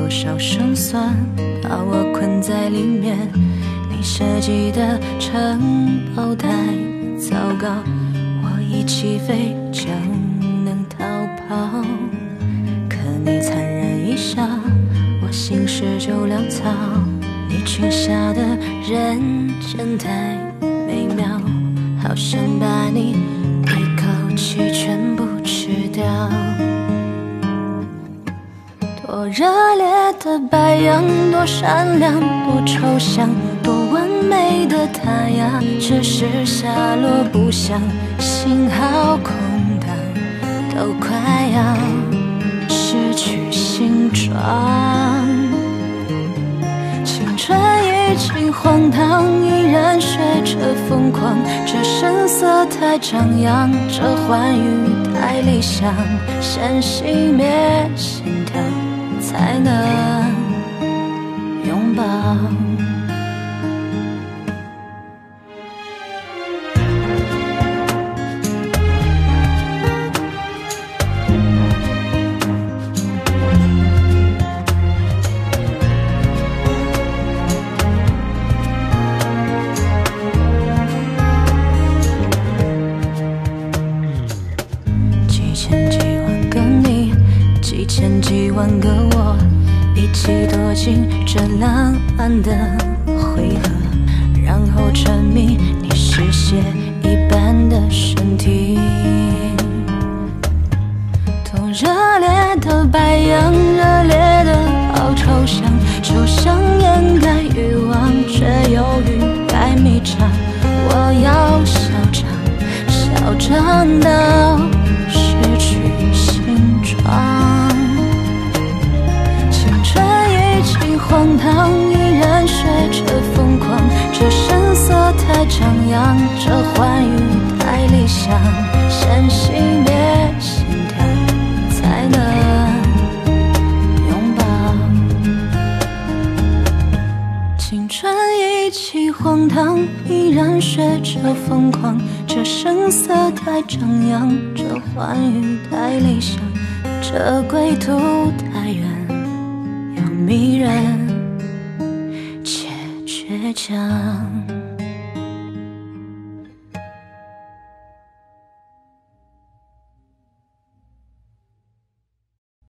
多少胜算，把我困在里面。你设计的城堡太糟糕，我一起飞就能逃跑。可你残忍一笑，我心事就潦草。你裙下的认真太美妙，好想把你一口气全部吃掉。多热烈的白羊，多善良，多抽象，多完美的他呀，只是下落不详，心好空荡，都快要失去形状。青春已经荒唐，依然学着疯狂，这声色太张扬，这欢愉太理想，先熄灭心跳才能拥抱。几千几万个我，一起躲进这浪漫的回合，然后沉迷你是血一般的身体。多热烈的白羊，热烈的好抽象，抽象掩盖欲望，却又欲盖弥彰。我要嚣张，嚣张到失去形状。荒唐依然学着疯狂，这声色太张扬，这欢愉太理想，先熄灭心跳才能拥抱。青春一起荒唐，依然学着疯狂，这声色太张扬，这欢愉太理想，这归途太远迷人且倔强。